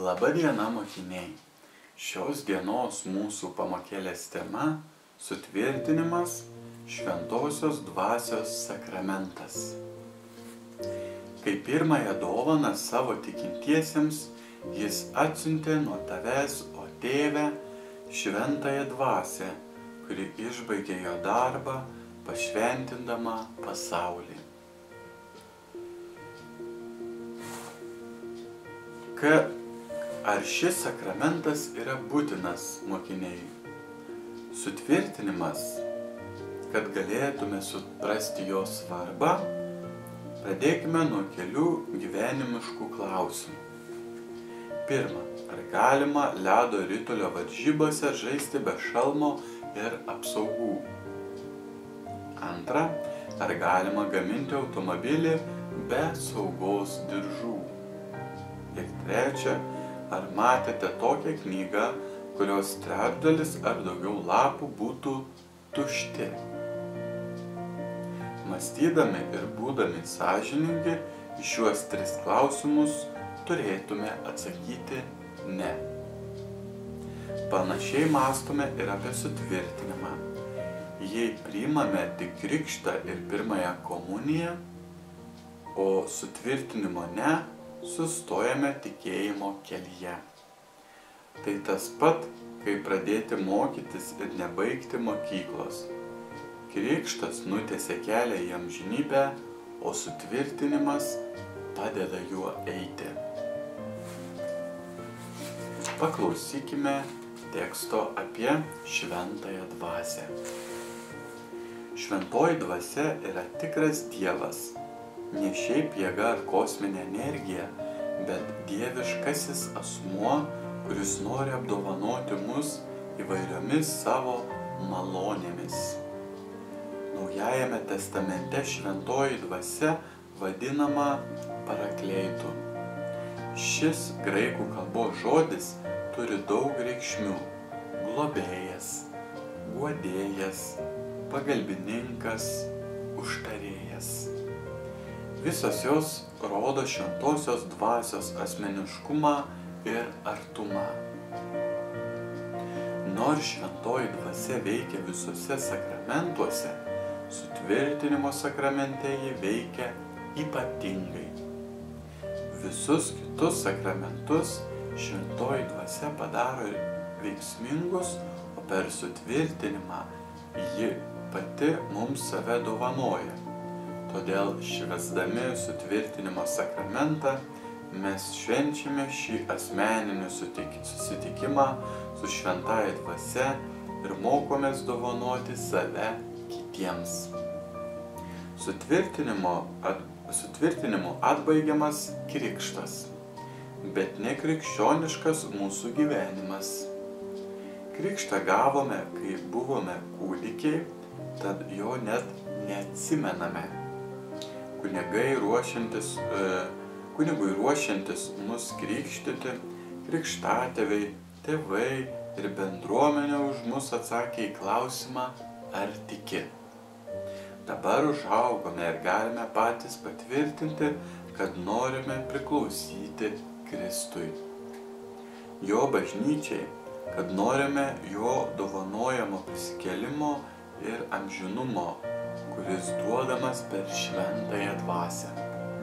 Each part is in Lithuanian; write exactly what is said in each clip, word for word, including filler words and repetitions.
Labadiena, mokiniai! Šios dienos mūsų pamokėlės tema – sutvirtinimas, šventosios dvasios sakramentas. Kaip pirmąją dovaną savo tikintiesiems, jis atsiuntė nuo tavęs, o Tėve, šventąją dvasią, kuri išbaigė jo darbą, pašventindama pasaulį. Ka, ar šis sakramentas yra būtinas, mokiniai? Sutvirtinimas, kad galėtume suprasti jo svarbą, pradėkime nuo kelių gyvenimiškų klausimų. Pirma, ar galima ledo ritulio varžybose žaisti be šalmo ir apsaugų? Antra, ar galima gaminti automobilį be saugos diržų? Ir trečia, ar matėte tokią knygą, kurios trečdalis ar daugiau lapų būtų tušti? Mąstydami ir būdami sąžiningi, į šiuos tris klausimus turėtume atsakyti ne. Panašiai mąstome ir apie sutvirtinimą. Jei priimame tik krikštą ir pirmąją komuniją, o sutvirtinimo ne, sustojame tikėjimo kelyje. Tai tas pat, kaip pradėti mokytis ir nebaigti mokyklos. Krikštas nutiesia kelią į amžinybę, o sutvirtinimas padeda juo eiti. Paklausykime teksto apie šventąją dvasią. Šventoji dvasia yra tikras Dievas, ne šiaip jėga ar kosminė energija, bet dieviškasis asmuo, kuris nori apdovanoti mus įvairiomis savo malonėmis. Naujajame testamente šventoji dvasia vadinama parakleitu. Šis graikų kalbos žodis turi daug reikšmių – globėjas, guodėjas, pagalbininkas, užtarėjas. Visos jos rodo šventosios dvasios asmeniškumą ir artumą. Nors šventoji dvasia veikia visuose sakramentuose, sutvirtinimo sakramente ji veikia ypatingai. Visus kitus sakramentus šventoji dvasia padaro veiksmingus, o per sutvirtinimą ji pati mums save dovanoja. Todėl švęsdami sutvirtinimo sakramentą mes švenčiame šį asmeninį susitikimą su šventąja dvasia ir mokomės dovanoti save kitiems. Sutvirtinimo, at, sutvirtinimu atbaigiamas krikštas, bet ne krikščioniškas mūsų gyvenimas. Krikštą gavome, kai buvome kūdikiai, tad jo net neatsimename. Kunigai ruošiantis, e, kunigui ruošiantis mus krikštyti, krikštatėviai, tėvai ir bendruomenė už mus atsakė į klausimą, ar tiki. Dabar užaugome ir galime patys patvirtinti, kad norime priklausyti Kristui. Jo bažnyčiai, kad norime jo dovanojamo prisikėlimo ir amžinumo, kuris duodamas per šventąją dvasią.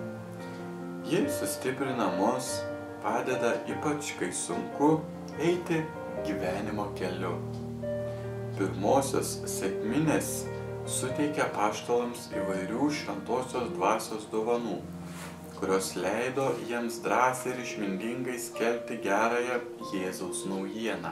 Ji sustiprina mus, padeda ypač, kai sunku eiti gyvenimo keliu. Pirmosios sekminės suteikia apaštalams įvairių šventosios dvasios dovanų, kurios leido jiems drąsiai ir išmintingai skelbti gerąją Jėzaus naujieną.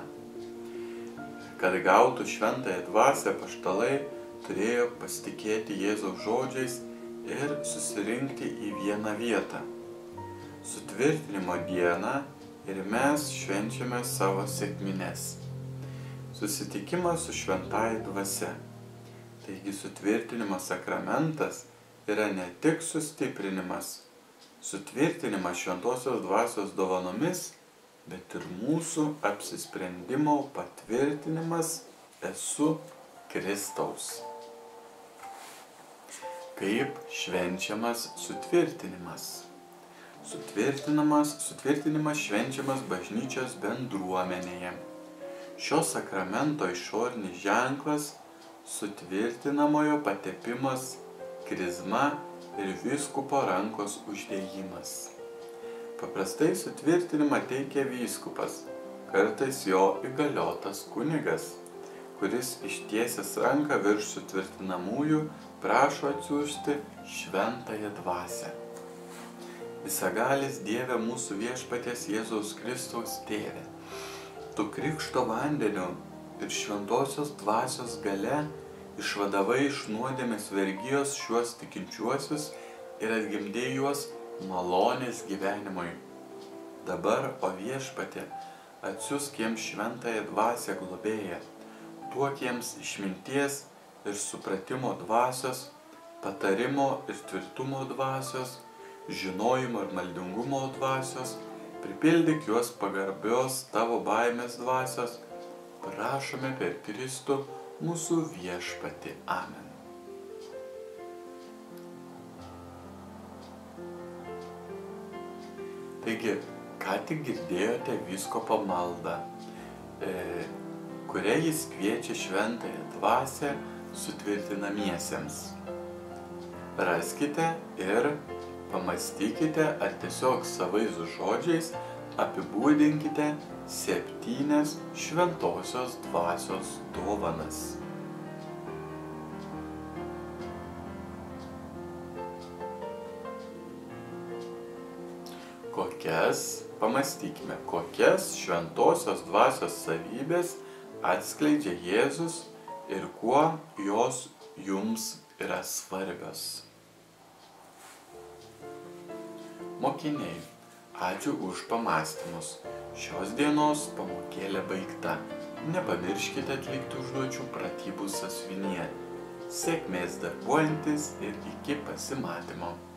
Kad gautų šventąją dvasią, apaštalai turėjo pasitikėti Jėzaus žodžiais ir susirinkti į vieną vietą. Sutvirtinimo dieną ir mes švenčiame savo sekmines. Susitikimas su šventąja dvasia. Taigi sutvirtinimo sakramentas yra ne tik sustiprinimas, sutvirtinimas šventosios dvasios dovanomis, bet ir mūsų apsisprendimo patvirtinimas esu Kristaus. Kaip švenčiamas sutvirtinimas? Sutvirtinamas, sutvirtinimas švenčiamas bažnyčios bendruomenėje. Šio sakramento išorinis ženklas sutvirtinamojo patepimas, krizma ir vyskupo rankos uždėjimas. Paprastai sutvirtinimą teikia vyskupas, kartais jo įgaliotas kunigas, kuris ištiesęs ranką virš sutvirtinamųjų prašo atsiųsti šventąją dvasią. Visagalis Dieve mūsų viešpaties Jėzaus Kristaus tėve, tu krikšto vandeniu ir šventosios dvasios gale išvadavai iš nuodėmės vergijos šiuos tikinčiuosius ir atgimdei juos malonės gyvenimui. Dabar, o viešpatie, atsiųsk jiems šventąją dvasią globėją, duok jiems išminties ir supratimo dvasios, patarimo ir tvirtumo dvasios, žinojimo ir maldingumo dvasios, pripildyk juos pagarbios tavo baimės dvasios, prašome per Kristų mūsų viešpatį. Amen. Taigi, ką tik girdėjote vyskupo maldą, e, kuria jis kviečia šventąją dvasią sutvirtinamiesiems. Raskite ir pamastykite, ar tiesiog savais žodžiais apibūdinkite septynias šventosios dvasios dovanas. Kokias, pamastykime, kokias šventosios dvasios savybės atskleidžia Jėzus ir kuo jos jums yra svarbios. Mokiniai, ačiū už pamąstymus. Šios dienos pamokėlė baigta. Nepamirškite atlikti užduočių pratybų sąsiuvinyje. Sėkmės darbuojantis ir iki pasimatymo.